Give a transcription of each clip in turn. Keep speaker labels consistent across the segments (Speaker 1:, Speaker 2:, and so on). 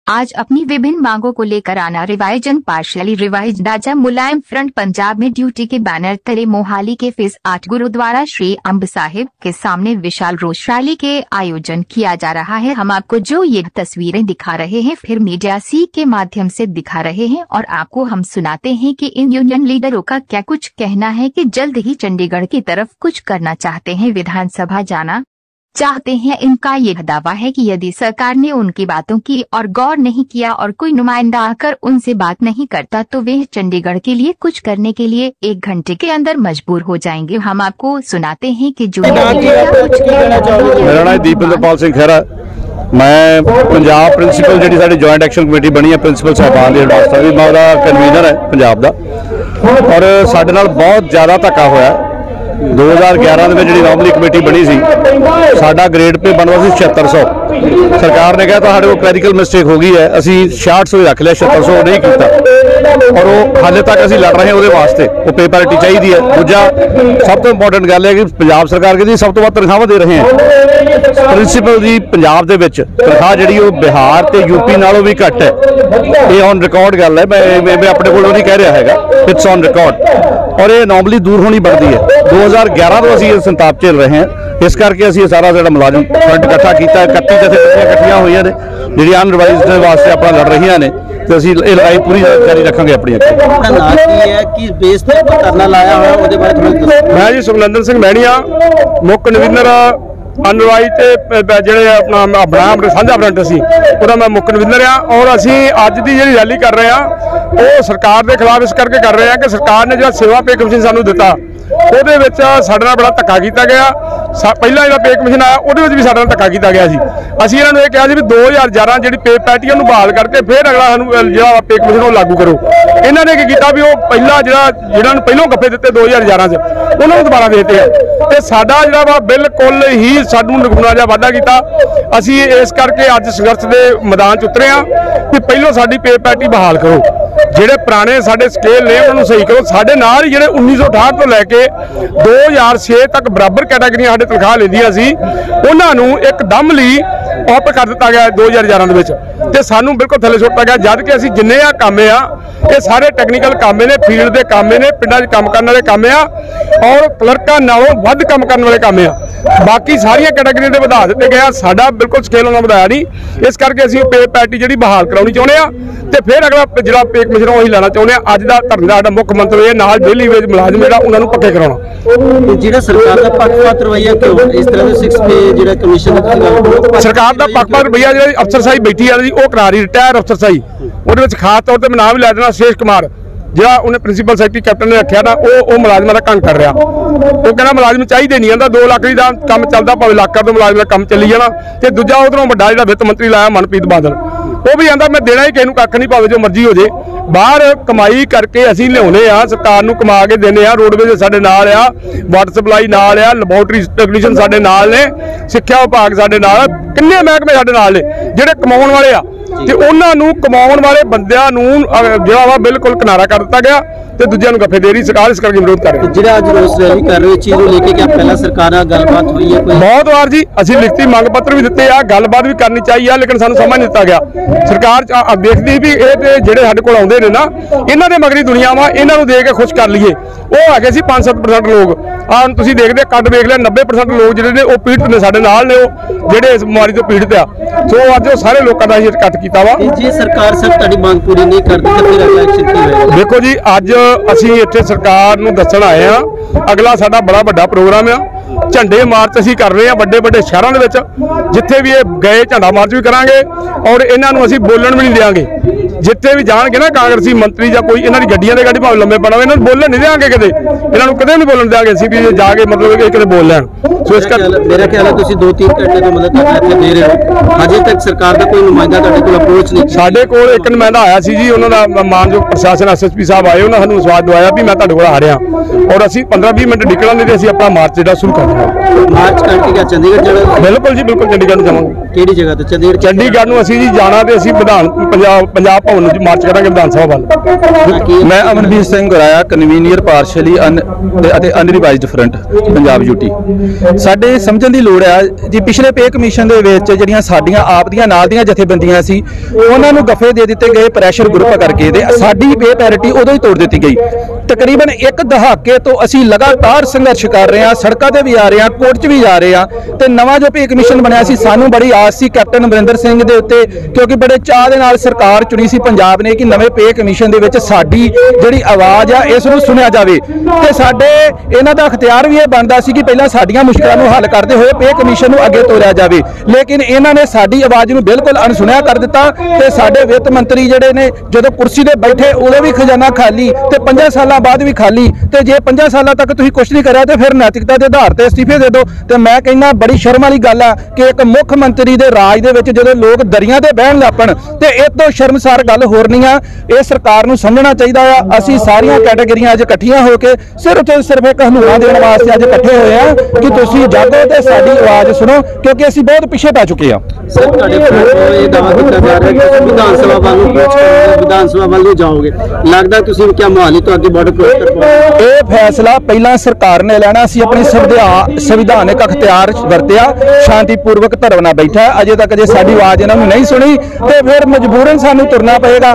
Speaker 1: आज अपनी विभिन्न मांगों को लेकर आना रिवाइज एंड पार्शियली रिवाइज ढांचा मुलायम फ्रंट पंजाब में ड्यूटी के बैनर तले मोहाली के फेस 8 गुरुद्वारा श्री अंब साहिब के सामने विशाल रोष रैली के आयोजन किया जा रहा है। हम आपको जो ये तस्वीरें दिखा रहे हैं फिर मीडिया सी के माध्यम से दिखा रहे हैं और आपको हम सुनाते हैं कि इन यूनियन लीडरों का क्या कुछ कहना है कि जल्द ही चंडीगढ़ की तरफ कुछ करना चाहते हैं, विधानसभा जाना चाहते हैं। इनका यह दावा है कि यदि सरकार ने उनकी बातों की और गौर नहीं किया और कोई नुमाइंदा आकर उनसे बात नहीं करता तो वे चंडीगढ़ के लिए कुछ करने के लिए 1 घंटे के अंदर मजबूर हो जाएंगे। हम आपको सुनाते हैं कि जो
Speaker 2: मेरा नाम दीपेंद्रपाल सिंह खैरा, मैं पंजाब प्रिंसीपल जी साडी जॉइंट एक्शन कमेटी बनी है प्रिंसीपल साहबान की वास्ता भी मैं कन्वीनर है पंजाब का। और साडे नाल बहुत ज़्यादा धक्का होया। 2011 में जी नॉमली कमेटी बनी सी, साडा ग्रेड पे बनवा सी 7600। सरकार ने कहा साडे को क्लैरिकल मिस्टेक हो गई है, असी 6600 रख लिया, 7600 नहीं किया। और वो हाले तक असी लड़ रहे हैं वो वास्ते, वो पे पैरिटी चाहिए है। दूजा सब तो इंपॉर्टेंट गल है कि पंजाब सरकार कहती सब तो वध तनख्वाह दे रहे हैं। प्रिंसीपल जी पंजाब दे विच तनख्वाह जी बिहार ते यूपी नालों भी घट है। ये ऑन रिकॉर्ड गल है, मैं अपने को नहीं कह रहा है, इट्स ऑन रिकॉर्ड। और ये नॉर्मली दूर होनी बनती है। 2011 तो असीं संताप झेल रहे हैं, इस करके असीं सारा जो मुलाजम फ्रंट इकट्ठा किया। 31 जथेबंदियां इकट्ठियां हुई ने जी अनरिवाइज्ड वास्ते अपना लड़ रही ने, तो असीं ये लड़ाई पूरी जारी रखांगे अपनी। मैं जी सुखनंदन सिंह मैणिया, मुख कन्वीनर अनरिवाइज ਜਿਹੜੇ ਆਪਣਾ ਬਣਾ ਸਾਂਝਾ ਫਰੰਟ ਸੀ ਉਹਦਾ ਮੈਂ ਮੁੱਖ ਕਨਵੀਨਰ ਆ। ਔਰ ਅਸੀਂ ਅੱਜ ਦੀ ਜਿਹੜੀ ਰੈਲੀ ਕਰ ਰਹੇ ਆ ਉਹ ਸਰਕਾਰ ਦੇ ਖਿਲਾਫ ਇਸ ਕਰਕੇ ਕਰ ਰਹੇ ਆ ਕਿ ਸਰਕਾਰ ਨੇ ਜਿਹੜਾ ਸੇਵਾ ਪੇ ਕਮਿਸ਼ਨ ਸਾਨੂੰ ਦਿੱਤਾ ਉਹਦੇ ਵਿੱਚ ਸਾਡੇ ਨਾਲ ਬੜਾ ਧੱਕਾ ਕੀਤਾ ਗਿਆ। ਪਹਿਲਾਂ ਜਿਹੜਾ ਪੇ ਕਮਿਸ਼ਨ ਆਇਆ ਉਹਦੇ ਵਿੱਚ ਵੀ ਸਾਡੇ ਨਾਲ ਧੱਕਾ ਕੀਤਾ ਗਿਆ ਸੀ। ਅਸੀਂ ਇਹਨਾਂ ਨੂੰ ਇਹ ਕਿਹਾ ਸੀ ਵੀ 2011 ਜਿਹੜੀ ਪੇ ਪੈਟੀ ਉਹਨੂੰ ਬਹਾਲ ਕਰਕੇ ਫਿਰ ਅਗਲਾ ਸਾਨੂੰ ਜਿਹੜਾ ਪੇ ਕਮਿਸ਼ਨ ਉਹ ਲਾਗੂ ਕਰੋ। ਇਹਨਾਂ ਨੇ ਕੀ ਕੀਤਾ ਵੀ ਉਹ ਪਹਿਲਾਂ ਜਿਹਨਾਂ ਨੂੰ ਪਹਿਲਾਂ ਗੱਫੇ ਦਿੱਤੇ 2011 'ਚ ਉਹਨਾਂ ਨੂੰ ਦੁਬਾਰਾ ਦੇ ਦਿੱਤੇ ਆ। ਤੇ ਸਾਡਾ ਜਿਹੜਾ ਵਾ ਬਿਲਕੁਲ ਹੀ ਸਾਨੂੰ ਨਿਗੁਣਾ ਜਿਹਾ ਵਾਧਾ ਕੀਤਾ। ਅਸੀਂ ਇਸ ਕਰਕੇ ਅੱਜ ਸੰਘਰਸ਼ ਦੇ ਮੈਦਾਨ 'ਚ ਉਤਰੇ ਆ ਵੀ ਪਹਿਲਾਂ ਸਾਡੀ ਪੇ ਪੈਟੀ ਬਹਾਲ ਕਰੋ, ਜਿਹੜੇ ਪੁਰਾਣੇ ਸਾਡੇ ਸਕੇਲ ਨੇ ਉਹਨਾਂ ਨੂੰ ਸਹੀ ਕਰੋ। ਸਾਡੇ ਨਾਲ ਹੀ ਜਿਹੜੇ 1968 ਤੋਂ ਲੈ ਕੇ 2006 ਤੱਕ ਬਰਾਬਰ ਕੈਟਾਗਰੀਆਂ ਸਾਡੇ ਤਨਖਾਹ ਲੈਂਦੀਆਂ ਸੀ ਉਹਨਾਂ ਨੂੰ ਇੱਕਦਮ ਲਈ ਆਪ ਕਰ ਦਿੱਤਾ ਗਿਆ 2011 ਦੇ ਵਿੱਚ, ਤੇ ਸਾਨੂੰ ਬਿਲਕੁਲ ਥੱਲੇ ਸੁੱਟਤਾ ਗਿਆ। ਜਦ ਕਿ ਅਸੀਂ ਜਿੰਨੇ ਆ ਕੰਮ ਆ ਇਹ ਸਾਰੇ ਟੈਕਨੀਕਲ ਕੰਮ ਨੇ, ਫੀਲਡ ਦੇ ਕੰਮ ਨੇ, ਪਿੰਡਾਂ 'ਚ ਕੰਮ ਕਰਨ ਵਾਲੇ ਕੰਮ ਆ ਔਰ ਕਲਰਕਾਂ ਨਾਲੋਂ ਵੱਧ ਕੰਮ ਕਰਨ ਵਾਲੇ ਕੰਮ ਆ। ਬਾਕੀ ਸਾਰੀਆਂ ਕੈਟਾਗਰੀਆਂ ਦੇ ਵਧਾ ਦਿੱਤੇ ਗਏ, ਸਾਡਾ ਬਿਲਕੁਲ ਸਕੇਲ ਉਹਨਾਂ ਵਧਾਇਆ ਨਹੀਂ। ਇਸ ਕਰਕੇ ਅਸੀਂ ਪੇ ਪੈਟੀ ਜਿਹੜੀ ਬਹਾਲ ਕਰਾਉਣੀ ਚਾਹੁੰਦੇ ਆ ਤੇ ਫਿਰ ਅਗਲਾ ਜਿਹੜਾ ਪੇ ਕਮਿਸ਼ਨ ਉਹੀ ਲੈਣਾ ਚਾਹੁੰਦੇ ਆ। ਅੱਜ ਦਾ ਧਰਨਾ ਸਾਡਾ ਮੁੱਖ ਮੰਤਵ ਇਹ ਨਾਲ ਡੇਲੀ ਵੇਜ ਮੁਲਾਜ਼ਮ ਜਿਹੜਾ ਉਹਨਾਂ ਨੂੰ ਪੱਕੇ ਕਰਾਉਣਾ।
Speaker 3: ਜਿਹੜਾ ਸਰਕਾਰ ਦਾ ਪੱਖਪਾਤ ਰਵੱਈਆ ਕਿਉਂ ਇਸ ਤਰ੍ਹਾਂ ਦੇ 6 ਪੇ ਜਿਹੜਾ ਕਮਿਸ਼ਨ ਦਾ
Speaker 2: ਸਰਕਾਰ ਦਾ ਪੱਖਪਾਤ ਰਵੱਈਆ ਜਿਹੜੀ ਅਫਸਰਸ਼ਾਹੀ ਬੈਠੀ ਆ ਜੀ ਉਹ ਕਰਾ ਰਹੀ ਰਿਟਾਇਰ ਅਫਸਰਸ਼ਾਹੀ। ਉਹਦੇ ਵਿੱਚ ਖਾਸ ਤੌਰ ਤੇ ਮੈਂ ਨਾਮ ਲੈ ਦੇਣਾ ਸ਼ੇਸ਼ ਕੁਮਾਰ, ਜਿਹੜਾ ਉਹਨੇ ਪ੍ਰਿੰਸੀਪਲ ਸੈਕਟਰੀ ਕੈਪਟਨ ਨੇ ਰੱਖਿਆ ਨਾ ਉਹ ਮੁਲਾਜ਼ਮਾਂ ਦਾ ਕੰਮ ਕਰ ਰਿਹਾ। ਉਹ ਕਹਿੰਦਾ ਮੁਲਾਜ਼ਮ ਚਾਹੀਦੇ ਨਹੀਂ, ਕਹਿੰਦਾ 2 ਲੱਖ ਦਾ ਕੰਮ ਚੱਲਦਾ ਭਾਵੇਂ ਲੱਖ ਦਾ ਮੁਲਾਜ਼ਮ ਦਾ ਕੰਮ ਚੱਲੀ ਜਾਣਾ। ਤੇ ਦੂਜਾ ਉਧਰੋਂ ਵੱਡਾ ਜਿਹੜਾ ਵਿੱਤ ਮੰਤਰੀ ਲਾਇਆ ਮਨਪ੍ਰੀਤ ਬਾਦਲ, ਉਹ ਵੀ ਕਹਿੰਦਾ ਮੈਂ ਦੇਣਾ ਹੀ ਕਿਸੇ ਨੂੰ ਕੱਖ ਨਹੀਂ, ਭਾਵੇਂ ਜੋ ਮਰਜ਼ੀ ਹੋ ਜੇ। ਬਾਹਰ ਕਮਾਈ ਕਰਕੇ ਅਸੀਂ ਲਿਆਉਣੇ ਆ, ਸਰਕਾਰ ਨੂੰ ਕਮਾ ਕੇ ਦਿੰਦੇ ਆ। ਰੋਡਵੇਜ਼ ਸਾਡੇ ਨਾਲ ਆ, ਵਾਟਰ ਸਪਲਾਈ ਨਾਲ ਆ, ਲੈਬੋਰਟਰੀ ਟੈਕਨੀਸ਼ੀਅਨ ਸਾਡੇ ਨਾਲ ਨੇ, ਸਿੱਖਿਆ ਵਿਭਾਗ ਸਾਡੇ ਨਾਲ, ਕਿੰਨੇ ਮਹਿਕਮੇ ਸਾਡੇ ਨਾਲ ਨੇ ਜਿਹੜੇ ਕਮਾਉਣ ਵਾਲੇ ਆ। ਤੇ ਉਹਨਾਂ ਨੂੰ ਕਮਾਉਣ ਵਾਲੇ ਬੰਦਿਆਂ ਨੂੰ ਜਿਹੜਾ ਵਾ ਬਿਲਕੁਲ ਕਿਨਾਰਾ ਕਰ ਦਿੱਤਾ ਗਿਆ ਤੇ ਦੂਜਿਆਂ ਨੂੰ ਗੱਫੇ ਦੇ ਰਹੀ ਸਰਕਾਰ। ਇਸ ਕਰਕੇ ਵਿਰੋਧ ਕਰ ਰਹੀ ਹੈ।
Speaker 3: ਜਿਹੜਾ ਅੱਜ ਰੋਸ ਰੈਲੀ ਕਰ ਰਹੇ ਚੀਜ਼ ਨੂੰ ਲੈ ਕੇ ਕਿ ਪਹਿਲਾਂ ਸਰਕਾਰ ਨਾਲ ਗੱਲਬਾਤ ਹੋਈ ਹੈ?
Speaker 2: ਬਹੁਤ ਵਾਰ ਜੀ ਅਸੀਂ ਲਿਖਤੀ ਮੰਗ ਪੱਤਰ ਵੀ ਦਿੱਤੇ ਆ, ਗੱਲਬਾਤ ਵੀ ਕਰਨੀ ਚਾਹੀਏ, ਲੇਕਿਨ ਸਾਨੂੰ ਸਮਾਂ ਨਹੀਂ ਦਿੱਤਾ ਗਿਆ। ਸਰਕਾਰ ਦੇਖਦੀ ਵੀ ਇਹ ਤੇ ਜਿਹੜੇ ਸਾਡੇ ਕੋਲ ਆਉਂਦੇ ਨੇ ਨਾ ਇਹਨਾਂ ਦੇ ਮਗਰੀ ਦੁਨੀਆ ਵਾ, ਇਹਨਾਂ ਨੂੰ ਦੇ ਕੇ ਖੁਸ਼ ਕਰ ਲਈਏ। ਉਹ ਹੈਗੇ ਸੀ 5-7% ਲੋਕ, ਆ ਤੁਸੀਂ ਦੇਖਦੇ ਕੱਢ ਵੇਖ ਲਿਆ 90% ਲੋਕ ਜਿਹੜੇ ਨੇ ਉਹ ਪੀੜਤ ਨੇ, ਸਾਡੇ ਨਾਲ ਨੇ ਉਹ ਜਿਹੜੇ ਇਸ ਬਿਮਾਰੀ ਤੋਂ ਪੀੜਤ ਆ। ਸੋ ਅੱਜ ਉਹ ਸਾਰੇ ਲੋਕਾਂ ਦਾ ਅਸੀਂ ਇਕੱਠ ਕੀਤਾ ਵਾ।
Speaker 3: ਜੇ ਸਰਕਾਰ ਸਭ ਤੁਹਾਡੀ ਮੰਗ ਪੂਰੀ ਨਹੀਂ ਕਰਦੀ ਤਾਂ ਫਿਰ ਅਗਲਾ ਐਕਸ਼ਨ ਕੀ ਹੋਏਗਾ?
Speaker 2: ਦੇਖੋ ਜੀ ਅੱਜ ਅਸੀਂ ਇੱਥੇ ਸਰਕਾਰ ਨੂੰ ਦੱਸਣ ਆਏ ਆ, ਅਗਲਾ ਸਾਡਾ ਬੜਾ ਵੱਡਾ ਪ੍ਰੋਗਰਾਮ ਆ। ਝੰਡੇ ਮਾਰਚ ਅਸੀਂ ਕਰ ਰਹੇ ਆ ਵੱਡੇ ਵੱਡੇ ਸ਼ਹਿਰਾਂ ਦੇ ਵਿੱਚ, ਜਿੱਥੇ ਵੀ ਇਹ ਗਏ ਝੰਡਾ ਮਾਰਚ ਵੀ ਕਰਾਂਗੇ ਔਰ ਇਹਨਾਂ ਨੂੰ ਅਸੀਂ ਬੋਲਣ ਵੀ ਨਹੀਂ ਦੇਵਾਂਗੇ। ਜਿੱਥੇ ਵੀ ਜਾਣਗੇ ਨਾ ਕਾਂਗਰਸੀ ਮੰਤਰੀ ਜਾਂ ਕੋਈ ਇਹਨਾਂ ਦੀ ਗੱਡੀਆਂ ਦੇ ਗਾੜੀ ਭਾਵੇਂ ਲੰਮੇ ਪੜਾਵੇ, ਇਹਨਾਂ ਨੂੰ ਬੋਲਣ ਨਹੀਂ ਦੇਵਾਂਗੇ ਕਦੇ, ਇਹਨਾਂ ਨੂੰ ਕਦੇ ਨਹੀਂ ਬੋਲਣ ਦੇਵਾਂਗੇ ਅਸੀਂ ਵੀ ਜਾ ਕੇ ਮਤਲਬ ਇਹ ਕਦੇ ਬੋਲ ਲੈਣ। ਸੋ ਇਸ ਕਰਕੇ
Speaker 3: ਮੇਰਾ ਖਿਆਲ ਹੈ ਤੁਸੀਂ 2-3 ਘੰਟੇ ਤੋਂ ਮਤਲਬ ਇੱਥੇ ਦੇ ਰਹੇ ਹੋ, ਅਜੇ ਤੱਕ ਸਰਕਾਰ ਦਾ ਕੋਈ ਨੁਮਾਇੰਦਾ ਤੁਹਾਡੇ ਕੋਲ ਅਪਰੋਚ ਨਹੀਂ?
Speaker 2: ਸਾਡੇ ਕੋਲ ਇੱਕ ਨੁਮਾਇੰਦਾ ਆਇਆ ਸੀ ਜੀ, ਉਹਨਾਂ ਦਾ ਮਾਨਯੋਗ ਪ੍ਰਸ਼ਾਸਨ SSP ਸਾਹਿਬ ਆਏ, ਉਹਨਾਂ ਸਾਨੂੰ ਵਿਸ਼ਵਾਸ ਦਵਾਇਆ ਵੀ ਮੈਂ ਤੁਹਾਡੇ ਕੋਲ ਆ ਰਿਹਾ ਔਰ ਅਸੀਂ 15-20 ਮਿੰਟ ਨਿਕਲਾਂਗੇ ਤੇ ਅਸੀਂ ਆਪਣਾ ਮਾਰਚ ਜਿਹੜਾ ਸ਼ੁਰੂ ਕਰ ਦੇਣਾ।
Speaker 3: ਮਾਰਚ ਕਰਕੇ ਕਿਆ ਚੰਡੀਗੜ੍ਹ ਜਾਣਾ?
Speaker 2: ਬਿਲਕੁਲ ਜੀ ਬਿਲਕੁਲ ਚੰਡੀਗੜ੍ਹ ਨੂੰ ਜਾਵਾਂਗੇ।
Speaker 3: ਕਿਹੜੀ ਜਗ੍ਹਾ ਤੇ?
Speaker 2: ਚੰਡੀਗੜ੍ਹ ਨੂੰ ਅਸੀਂ ਜੀ ਜਾਣਾ ਤੇ ਅਸੀਂ ਪੰਜਾਬ ਭਵਨ ਨੂੰ ਮਾਰਚ ਕਰਾਂਗੇ ਵਿਧਾਨ ਸਭਾ ਵੱਲ।
Speaker 4: ਮੈਂ ਅਮਨਵੀਰ ਸਿੰਘ ਗੁਰਾਇਆ, ਕਨਵੀਨੀਅਰ ਪਾਰਸ਼ਲੀ ਅਤੇ ਅਨਰਿਵਾਈਜ਼ਡ ਫਰੰਟ ਪੰਜਾਬ ਯੂਟੀ। ਸਾਡੇ ਸਮਝਣ ਦੀ ਲੋੜ ਹੈ ਜੀ, ਪਿਛਲੇ ਪੇ ਕਮਿਸ਼ਨ ਦੇ ਵਿੱਚ ਜਿਹੜੀਆਂ ਸਾਡੀਆਂ ਆਪ ਦੀਆਂ ਨਾਲ ਦੀਆਂ ਜਥੇਬੰਦੀਆਂ ਸੀ ਉਹਨਾਂ ਨੂੰ ਦਫੇ ਦੇ ਦਿੱਤੇ ਗਏ ਪ੍ਰੈਸ਼ਰ ਗਰੁੱਪ ਕਰਕੇ, ਤੇ ਸਾਡੀ ਪੇ ਪੈਰਿਟੀ ਉਦੋਂ ਹੀ ਤੋੜ ਦਿੱਤੀ ਗਈ। ਤਕਰੀਬਨ ਇੱਕ ਦਹਾਕੇ ਤੋਂ ਅਸੀਂ ਲਗਾਤਾਰ ਸੰਘਰਸ਼ ਕਰ ਰਹੇ ਹਾਂ, ਸੜਕਾਂ ਤੇ ਵੀ ਆ ਰਹੇ ਹਾਂ, ਕੋਰਟ 'ਚ ਵੀ ਜਾ ਰਹੇ ਹਾਂ। ਤੇ ਨਵਾਂ ਜੋ ਪੇ ਕਮਿਸ਼ਨ ਬਣਿਆ ਸੀ, ਸਾਨੂੰ ਬੜੀ ਆਸ ਸੀ ਕੈਪਟਨ ਅਮਰਿੰਦਰ ਸਿੰਘ ਦੇ ਉੱਤੇ, ਕਿਉਂਕਿ ਬੜੇ ਚਾਅ ਦੇ ਨਾਲ ਸਰਕਾਰ ਚੁਣੀ ਸੀ ਪੰਜਾਬ ਨੇ ਕਿ ਨਵੇਂ ਪੇ ਕਮਿਸ਼ਨ ਦੇ ਵਿੱਚ ਸਾਡੀ ਜਿਹੜੀ ਆਵਾਜ਼ ਆ ਇਸ ਨੂੰ ਸੁਣਿਆ ਜਾਵੇ। ਤੇ ਸਾਡੇ ਇਹਨਾਂ ਦਾ ਅਖਤਿਆਰ ਵੀ ਇਹ ਬਣਦਾ ਸੀ ਕਿ ਪਹਿਲਾਂ ਸਾਡੀਆਂ ਮੁਸ਼ਕਲਾਂ ਨੂੰ ਹੱਲ ਕਰਦੇ ਹੋਏ ਪੇ ਕਮਿਸ਼ਨ ਨੂੰ ਅੱਗੇ ਤੋਰਿਆ ਜਾਵੇ, ਲੇਕਿਨ ਇਹਨਾਂ ਨੇ ਸਾਡੀ ਆਵਾਜ਼ ਨੂੰ ਬਿਲਕੁਲ ਅਣਸੁਣਿਆ ਕਰ ਦਿੱਤਾ। ਤੇ ਸਾਡੇ ਵਿੱਤ ਮੰਤਰੀ ਜਿਹੜੇ ਨੇ ਜਦੋਂ ਕੁਰਸੀ ਤੇ ਬੈਠੇ ਉਦੋਂ ਵੀ ਖਜ਼ਾਨਾ ਖਾਲੀ, ਤੇ 5 ਸਾਲਾਂ ਬਾਅਦ ਵੀ ਖਾਲੀ। ਤੇ ਜੇ 5 ਸਾਲਾਂ ਤੱਕ ਤੁਸੀਂ ਕੁਝ ਨਹੀਂ ਕਰਿਆ ਤੇ ਫਿਰ ਨੈਤਿਕਤਾ ਦੇ ਆਧਾਰ ਤੇ ਅਸਤੀਫੇ ਦੇ ਦਿਓ। ਤੇ ਮੈਂ ਕਹਿੰਦਾ ਬੜੀ ਸ਼ਰਮ ਵਾਲੀ ਗੱਲ ਆ ਕਿ ਇੱਕ ਮੁੱਖ ਮੰਤਰੀ ਦੇ ਰਾਜ ਦੇ ਵਿੱਚ ਜਦੋਂ ਲੋਕ ਦਰਿਆ ਤੇ ਬਹਿਣ ਲੱਪਣ, ਤੇ ਇਹ ਤੋਂ ਸ਼ਰਮਸਾਰ ਗੱਲ ਹੋਰ ਨਹੀਂ ਆ। ਇਹ ਸਰਕਾਰ ਨੂੰ ਸਮਝਣਾ ਚਾਹੀਦਾ ਆ। ਅਸੀਂ ਸਾਰੀਆਂ ਕੈਟਾਗਰੀਆਂ ਅੱਜ ਇਕੱਠੀਆਂ ਹੋ ਕੇ ਸਿਰਫ ਇੱਕ ਹਲੂਣਾ ਦੇਣ ਵਾਸਤੇ ਅੱਜ ਇਕੱਠੇ ਹੋਏ ਆ ਕਿ ਤੁਸੀਂ ਜਾਗੋ ਤੇ ਸਾਡੀ ਆਵਾਜ਼ ਸੁਣੋ, ਕਿਉਂਕਿ ਅਸੀਂ ਬਹੁਤ ਪਿੱਛੇ ਪੈ ਚੁੱਕੇ ਆ।
Speaker 3: ਸਰ, ਤੁਹਾਡੇ ਵੱਲੋਂ ਇਹ ਦਾਅਵਾ ਕੀਤਾ ਜਾ ਰਿਹਾ ਕਿ ਤੁਸੀਂ ਵਿਧਾਨ ਸਭਾ ਵੱਲ ਨੂੰ ਅਪਰੋਚ ਕਰੋਗੇ, ਵਿਧਾਨ ਸਭਾ ਵੱਲ ਨੂੰ ਜਾਓਗੇ। ਲੱਗਦਾ ਤੁਸੀਂ ਕਿਆ ਮੋਹਾਲੀ ਤੋਂ ਅੱਗੇ ਬਾਰਡਰ ਕ੍ਰੋਸ ਕਰ ਪਾਓਗੇ?
Speaker 4: ਇਹ ਫੈਸਲਾ ਪਹਿਲਾਂ ਸਰਕਾਰ ਨੇ ਲੈਣਾ ਸੀ, ਆਪਣੀ ਸੰਵਿਧਾਨਕ ਅਖਤਿਆਰ ਵਰਤਿਆ, ਸ਼ਾਂਤੀਪੂਰਵਕ ਧਰਨਾ ਬੈਠਾ। ਅਜੇ ਤੱਕ ਜੇ ਸਾਡੀ ਆਵਾਜ਼ ਇਹਨਾਂ ਨੂੰ ਨਹੀਂ ਸੁਣੀ ਤੇ ਫਿਰ ਮਜਬੂਰਨ ਸਾਨੂੰ ਤੁਰਨਾ ਪਏਗਾ।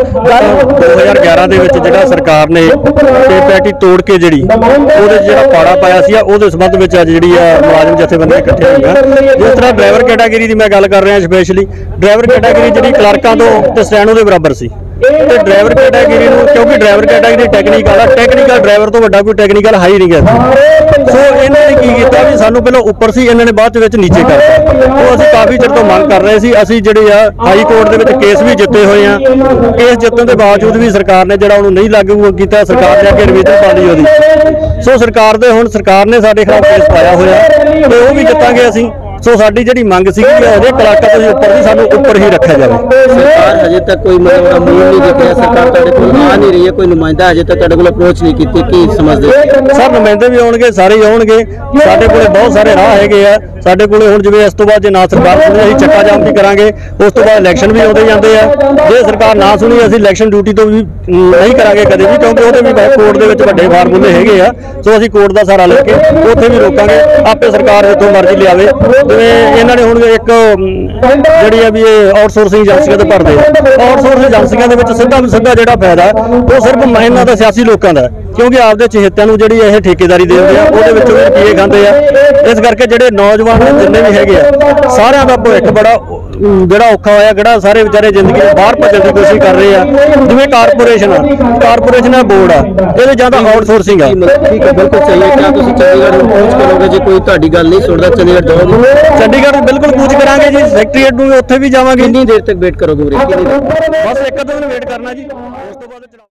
Speaker 2: 2011 ਦੇ ਵਿੱਚ ਜਿਹੜਾ ਸਰਕਾਰ ਨੇ ਪੇ ਪੈਟੀ ਤੋੜ ਕੇ ਜਿਹੜੀ ਉਹਦੇ ਜਿਹੜਾ ਪਾੜਾ ਪਾਇਆ ਸੀ, ਉਹਦੇ ਸੰਬੰਧ ਵਿੱਚ ਅੱਜ ਜਿਹੜੀ ਆ ਮੁਲਾਜ਼ਮ ਜਥੇਬੰਦੀਆਂ ਇਕੱਠੇ ਹੋਈਆਂ। ਜਿਸ ਤਰ੍ਹਾਂ ਡਰਾਈਵਰ ਕੈਟਾਗਰੀ ਦੀ ਮੈਂ ਗੱਲ ਕਰ ਰਿਹਾ, ਸਪੈਸ਼ਲੀ ਡਰਾਈਵਰ ਕੈਟਾਗਰੀ ਜਿਹੜੀ ਕਲਰਕਾਂ ਤੋਂ ਤੇ ਸਟੈਨੋ ਦੇ ਬਰਾਬਰ ਸੀ। ਤੇ ਡਰਾਈਵਰ ਕੈਟਾਗਰੀ ਨੂੰ, ਕਿਉਂਕਿ ਡਰਾਈਵਰ ਕੈਟਾਗਰੀ ਟੈਕਨੀਕਲ ਆ, ਟੈਕਨੀਕਲ ਡਰਾਈਵਰ ਤੋਂ ਵੱਡਾ ਕੋਈ ਟੈਕਨੀਕਲ ਹਾਈ ਨਹੀਂ ਗਿਆ। ਸੋ ਇਹਨਾਂ ਨੇ ਕੀ ਕੀਤਾ ਵੀ ਸਾਨੂੰ ਪਹਿਲਾਂ ਉੱਪਰ ਸੀ, ਇਹਨਾਂ ਨੇ ਬਾਅਦ ਦੇ ਵਿੱਚ ਨੀਚੇ ਕਰਤਾ। ਉਹ ਅਸੀਂ ਕਾਫੀ ਚਿਰ ਤੋਂ ਮੰਗ ਕਰ ਰਹੇ ਸੀ। ਅਸੀਂ ਜਿਹੜੇ ਆ ਹਾਈ ਕੋਰਟ ਦੇ ਵਿੱਚ ਕੇਸ ਵੀ ਜਿੱਤੇ ਹੋਏ ਆ। ਕੇਸ ਜਿੱਤਣ ਦੇ ਬਾਵਜੂਦ ਵੀ ਸਰਕਾਰ ਨੇ ਜਿਹੜਾ ਉਹਨੂੰ ਨਹੀਂ ਲਾਗੂ ਕੀਤਾ, ਸਰਕਾਰ ਨੇ ਅੱਗੇ ਰਿਵੀਜ਼ਨ ਪਾ ਲਈ ਉਹਦੀ। ਸੋ ਸਰਕਾਰ ਨੇ ਸਾਡੇ ਖਿਲਾਫ ਕੇਸ ਪਾਇਆ ਹੋਇਆ ਤੇ ਉਹ ਵੀ ਜਿੱਤਾਂਗੇ ਅਸੀਂ। ਸੋ ਸਾਡੀ ਜਿਹੜੀ ਮੰਗ ਸੀ ਕਿ ਅਜੇ ਕਲਾਕਾਂ ਤੋਂ ਉੱਪਰ ਦੀ ਸਾਨੂੰ ਉੱਪਰ ਹੀ ਰੱਖਿਆ ਜਾਵੇ।
Speaker 3: ਸਰਕਾਰ ਹਜੇ ਤੱਕ ਕੋਈ ਮਤਲਬ ਮੂਲ ਨਹੀਂ ਦੇਖਿਆ, ਸਰਕਾਰ ਤੁਹਾਡੇ ਕੋਲ ਆ ਨਹੀਂ ਰਹੀ ਹੈ, ਕੋਈ ਨੁਮਾਇੰਦਾ ਹਜੇ ਤੱਕ ਤੁਹਾਡੇ ਕੋਲ ਅਪਰੋਚ ਨਹੀਂ ਕੀਤੀ, ਕੀ ਸਮਝਦੇ?
Speaker 2: ਸਰ, ਨੁਮਾਇੰਦੇ ਵੀ ਆਉਣਗੇ, ਸਾਰੇ ਹੀ ਆਉਣਗੇ। ਸਾਡੇ ਕੋਲੇ ਬਹੁਤ ਸਾਰੇ ਰਾਹ ਹੈਗੇ ਆ। ਸਾਡੇ ਕੋਲੇ ਹੁਣ ਜਿਵੇਂ ਇਸ ਤੋਂ ਬਾਅਦ ਜੇ ਨਾ ਸਰਕਾਰ ਸੁਣੀ, ਅਸੀਂ ਚੱਕਾ ਜਾਮ ਵੀ ਕਰਾਂਗੇ। ਉਸ ਤੋਂ ਬਾਅਦ ਇਲੈਕਸ਼ਨ ਵੀ ਆਉਂਦੇ ਜਾਂਦੇ ਆ। ਜੇ ਸਰਕਾਰ ਨਾ ਸੁਣੀ, ਅਸੀਂ ਇਲੈਕਸ਼ਨ ਡਿਊਟੀ ਤੋਂ ਵੀ ਨਹੀਂ ਕਰਾਂਗੇ ਕਦੇ ਵੀ, ਕਿਉਂਕਿ ਉਹਦੇ ਵੀ ਕੋਰਟ ਦੇ ਵਿੱਚ ਵੱਡੇ ਫਾਰਮੂਲੇ ਹੈਗੇ ਆ। ਸੋ ਅਸੀਂ ਕੋਰਟ ਦਾ ਸਹਾਰਾ ਲੈ ਕੇ ਉੱਥੇ ਵੀ ਰੋਕਾਂਗੇ। ਆਪੇ ਸਰਕਾਰ ਜਿੱਥੋਂ ਮਰਜ਼ੀ ਲਿਆਵੇ। ਜਿਵੇਂ ਇਹਨਾਂ ਨੇ ਹੁਣ ਇੱਕ ਜਿਹੜੀ ਆ ਵੀ ਇਹ ਆਊਟਸੋਰਸਿੰਗ ਏਜੰਸੀਆਂ ਤੇ ਭਰਦੇ ਆ। ਆਊਟਸੋਰਸਿੰਗ ਏਜੰਸੀਆਂ ਦੇ ਵਿੱਚ ਸਿੱਧਾ ਜਿਹੜਾ ਫਾਇਦਾ ਉਹ ਸਿਰਫ ਇਹਨਾਂ ਦਾ ਸਿਆਸੀ ਲੋਕਾਂ ਦਾ, ਕਿਉਂਕਿ ਆਪਦੇ ਚਹੇਤਿਆਂ ਨੂੰ ਜਿਹੜੀ ਇਹ ਠੇਕੇਦਾਰੀ ਦੇ ਦਿੰਦੇ ਆ, ਉਹਦੇ ਵਿੱਚੋਂ ਵੀ ਰੁਪਈਏ ਖਾਂਦੇ ਆ। ਇਸ ਕਰਕੇ ਜਿਹੜੇ ਨੌਜਵਾਨ ਜਿੰਨੇ ਵੀ ਹੈਗੇ ਆ, ਸਾਰਿਆਂ ਦਾ ਭਵਿੱਖ ਬੜਾ ਜਿਹੜਾ ਔਖਾ ਹੋਇਆ, ਜਿਹੜਾ ਸਾਰੇ ਵਿਚਾਰੇ ਜ਼ਿੰਦਗੀ ਤੋਂ ਬਾਹਰ ਭੱਜਣ ਦੀ ਕੋਸ਼ਿਸ਼ ਕਰ ਰਹੇ ਆ। ਜਿਵੇਂ ਕਾਰਪੋਰੇਸ਼ਨ ਆ, ਬੋਰਡ ਆ, ਇਹਦੇ ਜਾਂ ਤਾਂ ਆਊਟਸੋਰਸਿੰਗ ਆ।
Speaker 3: ਠੀਕ ਹੈ, ਬਿਲਕੁਲ ਸਹੀ ਹੈ। ਕਿਆ ਤੁਸੀਂ ਚੰਡੀਗੜ੍ਹ ਨੂੰ ਪਹੁੰਚ ਕਰੋਗੇ? ਜੇ ਕੋਈ ਤੁਹਾਡੀ ਗੱਲ ਨਹੀਂ ਸੁਣਦਾ, ਚੰਡੀਗੜ੍ਹ ਜਾਓਗੇ?
Speaker 2: ਚੰਡੀਗੜ੍ਹ ਬਿਲਕੁਲ ਕੂਚ ਕਰਾਂਗੇ ਜੀ, ਸੈਕਟਰੀਏਟ ਨੂੰ ਵੀ ਉੱਥੇ ਵੀ ਜਾਵਾਂਗੇ।
Speaker 3: ਕਿੰਨੀ ਦੇਰ ਤੱਕ ਵੇਟ ਕਰੋਗੇ?
Speaker 2: ਬਸ ਇੱਕ ਦੋ ਦਿਨ ਵੇਟ ਕਰਨਾ ਜੀ, ਉਸ ਤੋਂ ਬਾਅਦ